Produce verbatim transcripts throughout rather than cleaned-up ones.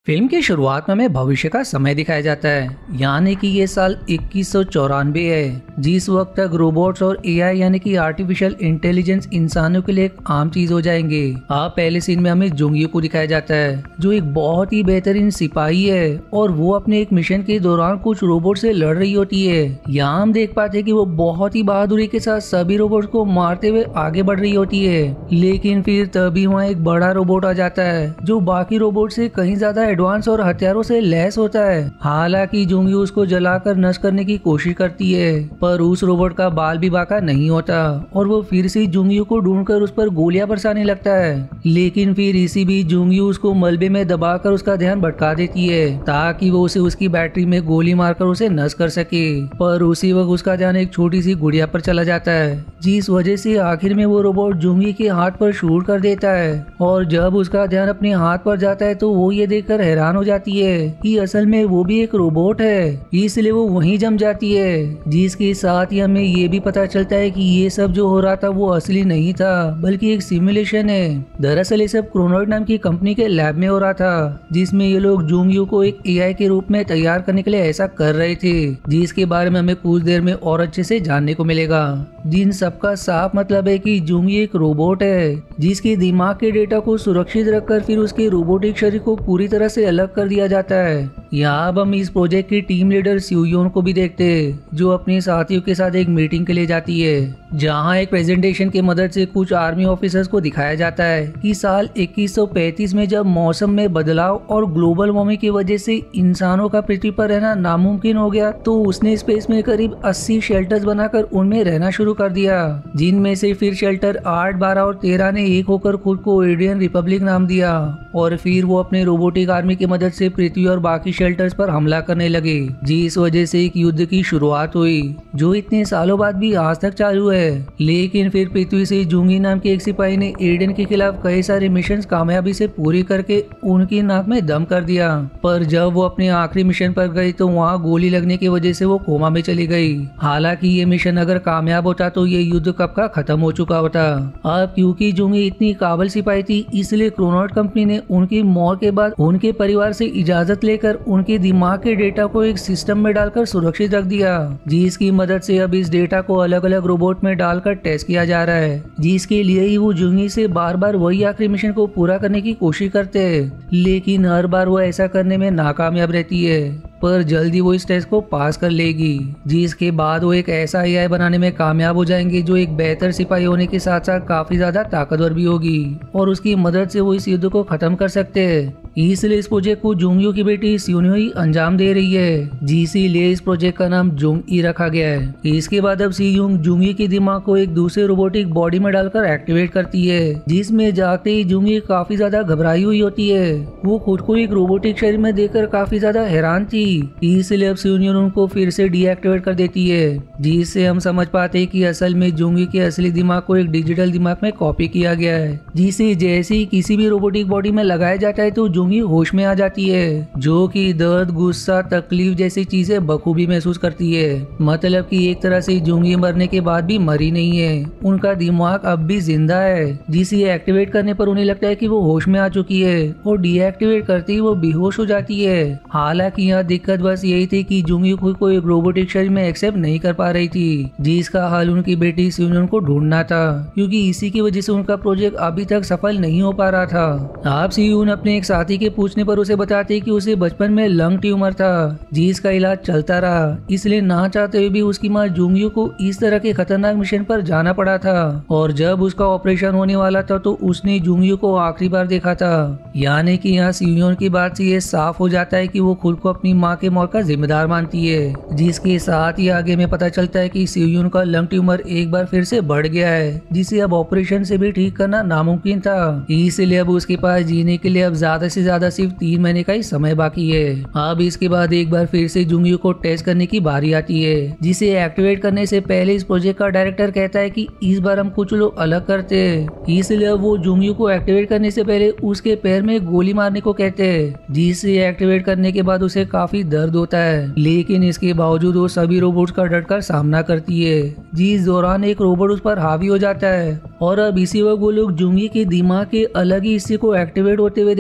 Film की शुरुआत में हमें भविष्य का समय दिखाया जाता है, यानी कि ये साल इक्कीस सौ चौरानवे है, जिस वक्त तक रोबोट्स और एआई यानी कि आर्टिफिशियल इंटेलिजेंस इंसानों के लिए एक आम चीज हो जाएंगे। आप पहले सीन में हमें जुंगियो को दिखाया जाता है, जो एक बहुत ही बेहतरीन सिपाही है और वो अपने एक मिशन के दौरान कुछ रोबोट से लड़ रही होती है। यहाँ हम देख पाते हैं कि वो बहुत ही बहादुरी के साथ सभी रोबोट को मारते हुए आगे बढ़ रही होती है, लेकिन फिर तभी वहाँ एक बड़ा रोबोट आ जाता है जो बाकी रोबोट से कहीं ज्यादा एडवांस और हथियारों से लैस होता है। हालांकि जुंगी उसको जलाकर नष्ट करने की कोशिश करती है, पर उस रोबोट का बाल भी बाका नहीं होता और वो फिर से जुंगी को ढूंढकर उस पर गोलियां बरसाने लगता है। लेकिन फिर इसी बीच जुंगी उसको मलबे में दबाकर उसका ध्यान भटका देती है ताकि वो उसे उसकी बैटरी में गोली मारकर उसे नष्ट कर सके। पर उसी वक्त उसका ध्यान एक छोटी सी गुड़िया पर चला जाता है, जिस वजह से आखिर में वो रोबोट जुंगी के हाथ पर शूट कर देता है। और जब उसका ध्यान अपने हाथ पर जाता है तो वो ये देखकर हैरान हो जाती है कि असल में वो भी एक रोबोट है, इसलिए वो वहीं जम जाती है। जिसके साथ ही हमें ये भी पता चलता है कि ये सब जो हो रहा था वो असली नहीं था, बल्कि एक सिमुलेशन है। दरअसल ये सब क्रोनॉइड नाम की कंपनी के लैब में हो रहा था, जिसमें ये लोग जुंगियो को एक एआई के रूप में तैयार करने के लिए ऐसा कर रहे थे, जिसके बारे में हमें कुछ देर में और अच्छे से जानने को मिलेगा। जिन सबका साफ मतलब है कि जुंगी एक रोबोट है, जिसके दिमाग के डेटा को सुरक्षित रखकर फिर उसके रोबोटिक शरीर को पूरी तरह से अलग कर दिया जाता है। यहाँ अब हम इस प्रोजेक्ट की टीम लीडर सियोन को भी देखते हैं, जो अपने साथियों के साथ एक मीटिंग के लिए जाती है, जहाँ एक प्रेजेंटेशन की मदद से कुछ आर्मी ऑफिसर्स को दिखाया जाता है कि साल इक्कीस सौ पैंतीस में जब मौसम में बदलाव और ग्लोबल वार्मिंग की वजह से इंसानों का पृथ्वी पर रहना नामुमकिन हो गया, तो उसने स्पेस में करीब अस्सी शेल्टर्स बनाकर उनमें रहना शुरू कर दिया, जिनमें से फिर शेल्टर आठ, बारह और तेरह ने एक होकर खुद को इंडियन रिपब्लिक नाम दिया। और फिर वो अपने रोबोटिक आर्मी की मदद से पृथ्वी और बाकी शेल्टर्स पर हमला करने लगे, जिस वजह से एक युद्ध की शुरुआत हुई, जो इतने सालों बाद भी आज तक चालू है। लेकिन फिर पृथ्वी से जुंगी नाम के एक सिपाही ने एडेन के खिलाफ कई सारे मिशन कामयाबी से पूरी करके उनकी नाक में दम कर दिया। पर जब वो अपने आखिरी मिशन पर गई तो वहाँ गोली लगने की वजह से वो कोमा में चली गई। हालांकि ये मिशन अगर कामयाब होता तो ये युद्ध कब का खत्म हो चुका होता। अब क्योंकि जुंगी इतनी काबिल सिपाही थी, इसलिए क्रोनॉइड कंपनी ने उनकी मौत के बाद उनके परिवार से इजाजत लेकर उनके दिमाग के डेटा को एक सिस्टम में डालकर सुरक्षित रख दिया, जिसकी मदद से अब इस डेटा को अलग अलग रोबोट में डालकर टेस्ट किया जा रहा है, जिसके लिए ही वो जुंगी से बार बार वही आखिरी मिशन को पूरा करने की कोशिश करते हैं। लेकिन हर बार वो ऐसा करने में नाकामयाब रहती है, पर जल्दी वो इस टेस्ट को पास कर लेगी, जिसके बाद वो एक ऐसा एआई बनाने में कामयाब हो जाएंगे जो एक बेहतर सिपाही होने के साथ साथ काफी ज्यादा ताकतवर भी होगी, और उसकी मदद से वो इस युद्ध को खत्म कर सकते हैं। इसलिए इस प्रोजेक्ट को जुंगियो की बेटी सियोनियो ही अंजाम दे रही है, जिसलिए इस प्रोजेक्ट का नाम जुंग ई रखा गया है। इसके बाद अब सियोंग जुंगी के दिमाग को एक दूसरे रोबोटिक बॉडी में डालकर एक्टिवेट करती है, जिसमें जाते ही जुंगी काफी ज्यादा घबराई हुई होती है। वो खुद को एक रोबोटिक शरीर में देखकर काफी ज्यादा हैरान थी, इसलिए अब सियोनियो उनको फिर से डीएक्टिवेट कर देती है, जिससे हम समझ पाते हैं कि असल में जुंगी के असली दिमाग को एक डिजिटल दिमाग में कॉपी किया गया है, जिसे जैसे ही किसी भी रोबोटिक बॉडी में लगाया जाता है तो जुंगी होश में आ जाती है, जो कि दर्द, गुस्सा, तकलीफ जैसी चीजें बखूबी महसूस करती है। मतलब कि एक तरह से जुंगी मरने के बाद भी मरी नहीं है, उनका दिमाग अब भी जिंदा है, जिसे एक्टिवेट करने पर उन्हें लगता है कि वो होश में आ चुकी है, और डीएक्टिवेट करते ही वो बेहोश हो जाती है। हालांकि यहाँ दिक्कत बस यही थी कि जुंगी खुद को एक रोबोटिक शरीर में एक्सेप्ट नहीं कर पा रही थी, जिसका हल उनकी बेटी सियोनियो को ढूंढना था, क्योंकि इसी की वजह से उनका प्रोजेक्ट अभी तक सफल नहीं हो पा रहा था। आप सियोनियो अपने एक साथी के पूछने पर उसे बताते कि उसे बचपन में लंग ट्यूमर था, जिसका इलाज चलता रहा, इसलिए ना चाहते हुए भी उसकी माँ जुंगियो को इस तरह के खतरनाक मिशन पर जाना पड़ा था। और जब उसका ऑपरेशन होने वाला था तो उसने जुंगियो को आखिरी बार देखा था। यानी कि यहाँ सियोनियो की बात से ये साफ हो जाता है कि वो खुद को अपनी माँ के मौत का जिम्मेदार मानती है, जिसके साथ ही आगे में पता चलता है कि सियोनियो का लंग ट्यूमर एक बार फिर से बढ़ गया है, जिसे अब ऑपरेशन से भी ठीक करना नामुमकिन था। इसलिए अब उसके पास जीने के लिए अब ज्यादा से ज्यादा सिर्फ तीन महीने का ही समय बाकी है। अब इसके बाद एक बार फिर से जुंगियो को टेस्ट करने की बारी आती है, जिसे एक्टिवेट करने से पहले इस प्रोजेक्ट का डायरेक्टर कहता है कि इस बार हम कुछ लोग अलग करते हैं। इसलिए अब वो जुंगियो को एक्टिवेट करने से पहले उसके पैर में गोली मारने को कहते हैं, जिसे एक्टिवेट करने के बाद उसे काफी दर्द होता है। लेकिन इसके बावजूद वो सभी रोबोट्स का डटकर सामना करती है, जिस दौरान एक रोबोट उस पर हावी हो जाता है। और अब इसी वक्त वो लोग जुंगी के दिमाग के अलग ही हिस्से को एक्टिवेट होते हुए देखते हैं,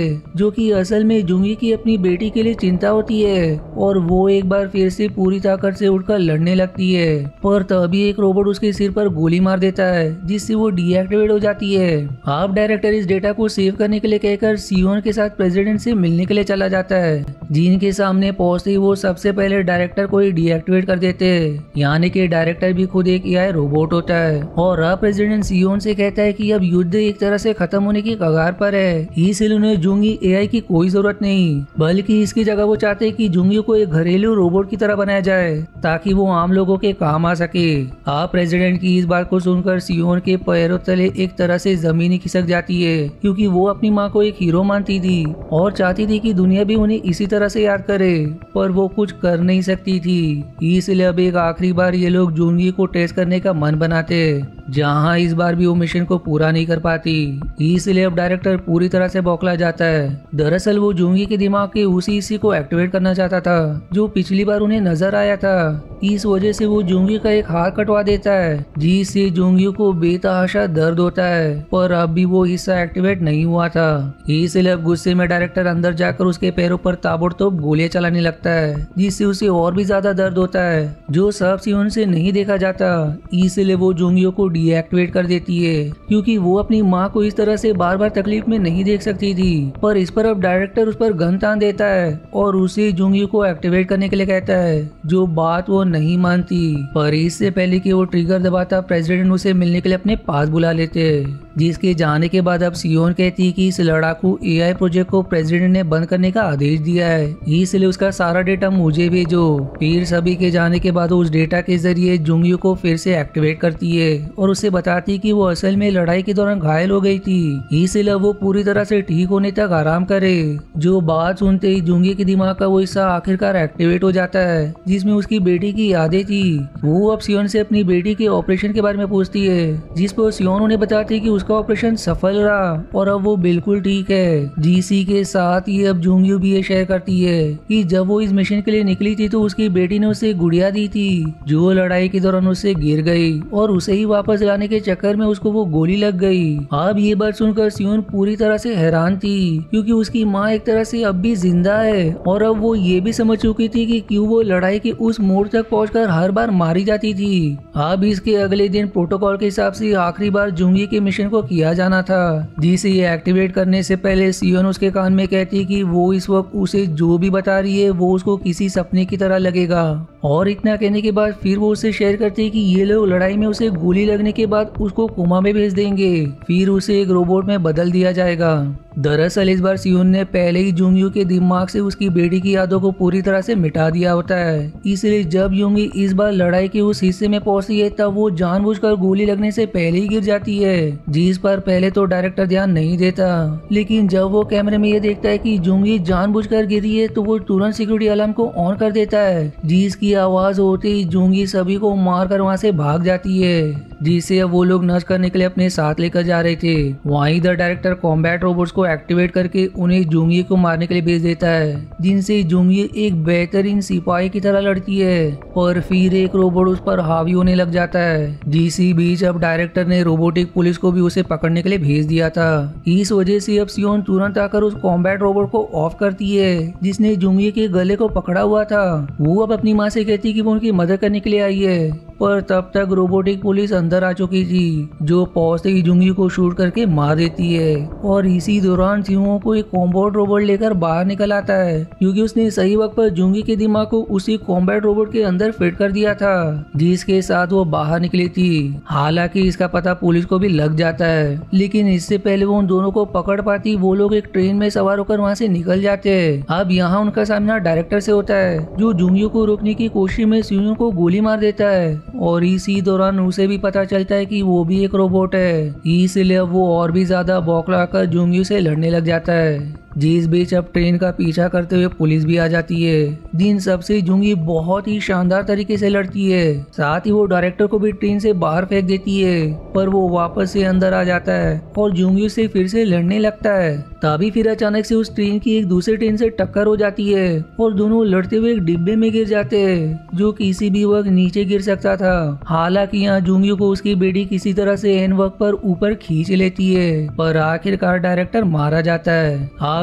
जो कि असल में जुंगी की अपनी बेटी के लिए चिंता होती है और वो एक बार फिर से पूरी ताकत से उठकर लड़ने लगती है। पर तभी एक रोबोट उसके सिर पर गोली मार देता है जिससे वो डीएक्टिवेट हो जाती है। अब डायरेक्टर इस डेटा को सेव करने के लिए कहकर सियोन के साथ प्रेसिडेंट से मिलने के लिए चला जाता है। जीन के सामने पहुंचते ही वो सबसे पहले डायरेक्टर को ही डीएक्टिवेट कर देते हैं, यानी कि डायरेक्टर भी खुद एक एआई रोबोट होता है। और अब प्रेसिडेंट सियोन से कहता है कि अब युद्ध एक तरह से खत्म होने की कगार पर है, इसलिए उन्हें जुंगी एआई की कोई जरूरत नहीं, बल्कि इसकी जगह वो चाहते हैं कि जुंगी को एक घरेलू रोबोट की तरह बनाया जाए ताकि वो आम लोगों के काम आ सके। आप प्रेसिडेंट की इस बात को सुनकर सियोन के पैरों तले एक तरह से जमीन ही खिसक जाती है, क्योंकि वो अपनी माँ को एक हीरो मानती थी और चाहती थी कि दुनिया भी उन्हें इसी तरह से याद करे, पर वो कुछ कर नहीं सकती थी। इसलिए अब एक आखिरी बार ये लोग जुंगी को टेस्ट करने का मन बनाते, जहाँ इस बार भी वो मिशन को पूरा नहीं कर पाती। इसलिए अब डायरेक्टर पूरी तरह से बौखला जाता है। दरअसल वो जुंगी के दिमाग के उसी हिस्से को एक्टिवेट करना चाहता था जो पिछली बार उन्हें नजर आया था। इस वजह से वो जुंगी का एक हाथ कटवा देता है, जिससे जुंगी को बेतहाशा दर्द होता है, पर अब भी वो हिस्सा एक्टिवेट नहीं हुआ था। इसलिए अब गुस्से में डायरेक्टर अंदर जाकर उसके पैरों पर ताबड़तोड़ गोलियां चलाने लगता है, जिससे उसे और भी ज्यादा दर्द होता है, जो सब सियोन से नहीं देखा जाता। इसलिए वो जुंगियों को डीएक्टिवेट कर देती है, क्योंकि वो अपनी माँ को इस तरह से बार बार तकलीफ में नहीं देख सकती थी। पर इस पर अब डायरेक्टर उस पर गन तान देता है और उसे जुंगियों को एक्टिवेट करने के लिए कहता है, जो बात वो नहीं मानती। पर इससे पहले कि वो ट्रिगर दबाता, प्रेसिडेंट उसे मिलने के लिए अपने पास बुला लेते, जिसके जाने के बाद अब सियोन कहती कि इस लड़ाकू एआई प्रोजेक्ट को प्रेसिडेंट ने बंद करने का आदेश दिया है, इसलिए उसका सारा डेटा मुझे भेजो। फिर सभी के जाने के बाद उस डेटा के जरिए जुंगियों को फिर से एक्टिवेट करती है और उसे बताती कि वो असल में लड़ाई के दौरान घायल हो गई थी, इसलिए वो पूरी तरह से ठीक होने तक आराम करे। जो बात सुनते ही जुंगी के दिमाग का वो हिस्सा आखिरकार एक्टिवेट हो जाता है, जिसमें उसकी बेटी की यादें थी। वो अब सियोन से अपनी बेटी के ऑपरेशन के बारे में पूछती है, जिस पर सियोन उन्हें बताती है कि उसका ऑपरेशन सफल रहा और अब वो बिल्कुल ठीक है। जीसी के साथ ही अब जुंगी भी ये शेयर करती है कि जब वो इस मिशन के लिए निकली थी तो उसकी बेटी ने उसे गुड़िया दी थी, जो लड़ाई के दौरान उससे गिर गई और उसे ही वापस लाने के चक्कर में उसको वो गोली लग गई। अब ये बात सुनकर सियोन पूरी तरह से हैरान थी, क्योंकि उसकी माँ एक तरह से अब भी जिंदा है और अब वो ये भी समझ चुकी थी कि क्यों वो लड़ाई के उस मोड़ तक पहुंचकर हर बार मारी जाती थी। अब इसके अगले दिन प्रोटोकॉल के हिसाब से आखिरी बार जुंगी के मिशन को किया जाना था, जिसे ये एक्टिवेट करने से पहले सियोन उसके कान में कहती कि वो इस वक्त उसे जो भी बता रही है वो उसको किसी सपने की तरह लगेगा। और इतना कहने के बाद फिर वो उससे शेयर करती कि ये लोग लड़ाई में उसे गोली लगने के बाद उसको कोमा में भेज देंगे, फिर उसे एक रोबोट में बदल दिया जाएगा। दरअसल इस बार सियोन ने पहले ही जुंगी के दिमाग से उसकी बेटी की यादों को पूरी तरह से मिटा दिया होता है, इसलिए जब जुंगी इस बार लड़ाई के उस हिस्से में पहुंचती है तब वो जानबूझकर गोली लगने से पहले ही गिर जाती है, जिस पर पहले तो डायरेक्टर ध्यान नहीं देता। लेकिन जब वो कैमरे में ये देखता है कि जुंगी जानबूझकर गिरी है तो वो तुरंत सिक्योरिटी अलार्म को ऑन कर देता है, जिसकी आवाज होते ही जुंगी सभी को मारकर वहाँ से भाग जाती है, जिसे अब वो लोग नष्ट करने के लिए अपने साथ लेकर जा रहे थे। वहीं इधर डायरेक्टर कॉम्बैट रोबोट्स को एक्टिवेट करके उन्हें जुंगी को मारने के लिए भेज देता है, जिनसे जुंगी एक बेहतरीन सिपाही की तरह लड़ती है, पर फिर एक रोबोट उस पर हावी होने लग जाता है। जिसी बीच अब डायरेक्टर ने रोबोटिक पुलिस को भी उसे पकड़ने के लिए भेज दिया था। इस वजह से अब सियोन तुरंत आकर उस कॉम्बैट रोबोट को ऑफ करती है, जिसने जुंगी के गले को पकड़ा हुआ था। वो अब अपनी माँ से कहती कि वो उनकी मदद करने के लिए आई है, पर तब तक रोबोटिक पुलिस अंदर आ चुकी थी, जो पहुंचते ही जुंगी को शूट करके मार देती है। और इसी दौरान सियोन को एक कॉम्बैट रोबोट लेकर बाहर निकल आता है, क्योंकि उसने सही वक्त पर जुंगी के दिमाग को उसी कॉम्बैट रोबोट के अंदर फिट कर दिया था, जिसके साथ वो बाहर निकली थी। हालांकि इसका पता पुलिस को भी लग जाता है, लेकिन इससे पहले वो उन दोनों को पकड़ पाती वो लोग एक ट्रेन में सवार होकर वहाँ से निकल जाते हैं। अब यहाँ उनका सामना डायरेक्टर से होता है, जो जुंगी को रोकने की कोशिश में सियोन को गोली मार देता है, और इसी दौरान उसे भी पता चलता है कि वो भी एक रोबोट है, इसलिए वो और भी ज्यादा बौखला कर जुंगी से लड़ने लग जाता है। जिस बीच अब ट्रेन का पीछा करते हुए पुलिस भी आ जाती है, जिन सबसे जुंगी बहुत ही शानदार तरीके से लड़ती है। साथ ही वो डायरेक्टर को भी ट्रेन से बाहर फेंक देती है, पर वो वापस से अंदर आ जाता है और जुंगी से फिर से लड़ने लगता है। तभी फिर अचानक से उस ट्रेन की एक दूसरे ट्रेन से टक्कर हो जाती है और दोनों लड़ते हुए एक डिब्बे में गिर जाते हैं, जो किसी भी वक्त नीचे गिर सकता था। हालांकि यहाँ जुंगी को उसकी बेटी किसी तरह से एन वक्त पर ऊपर खींच लेती है, पर आखिरकार डायरेक्टर मारा जाता है। अब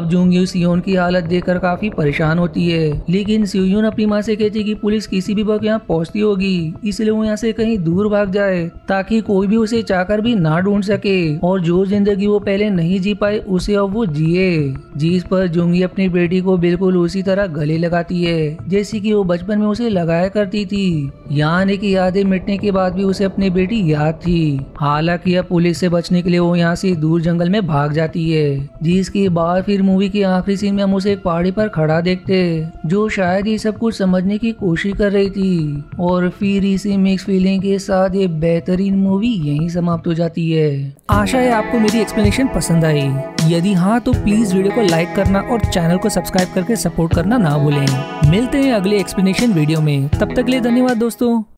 अब जूंगी सियोन की हालत देखकर काफी परेशान होती है, लेकिन सियोन अपनी माँ से कहती है कि पुलिस किसी भी वक्त यहाँ पहुँचती होगी, इसलिए वो यहाँ से कहीं दूर भाग जाए ताकि कोई भी उसे चाहकर भी ना ढूंढ सके और जो जिंदगी वो पहले नहीं जी पाए उसे अब वो जिए। जिस पर जूंगी अपनी बेटी को बिल्कुल उसी तरह गले लगाती है जैसी कि वो बचपन में उसे लगाया करती थी। यानी कि यादें मिटने के बाद भी उसे अपनी बेटी याद थी। हालांकि अब पुलिस से बचने के लिए वो यहाँ से दूर जंगल में भाग जाती है, जिसके बाद फिर मूवी के आखिरी सीन में हम उसे एक पहाड़ी पर खड़ा देखते जो शायद ये सब कुछ समझने की कोशिश कर रही थी। और फिर इसी मिक्स फीलिंग के साथ ये बेहतरीन मूवी यहीं समाप्त हो जाती है। आशा है आपको मेरी एक्सप्लेनेशन पसंद आई। यदि हाँ तो प्लीज वीडियो को लाइक करना और चैनल को सब्सक्राइब करके सपोर्ट करना ना भूलें। मिलते हैं अगले एक्सप्लेनेशन वीडियो में, तब तक के लिए धन्यवाद दोस्तों।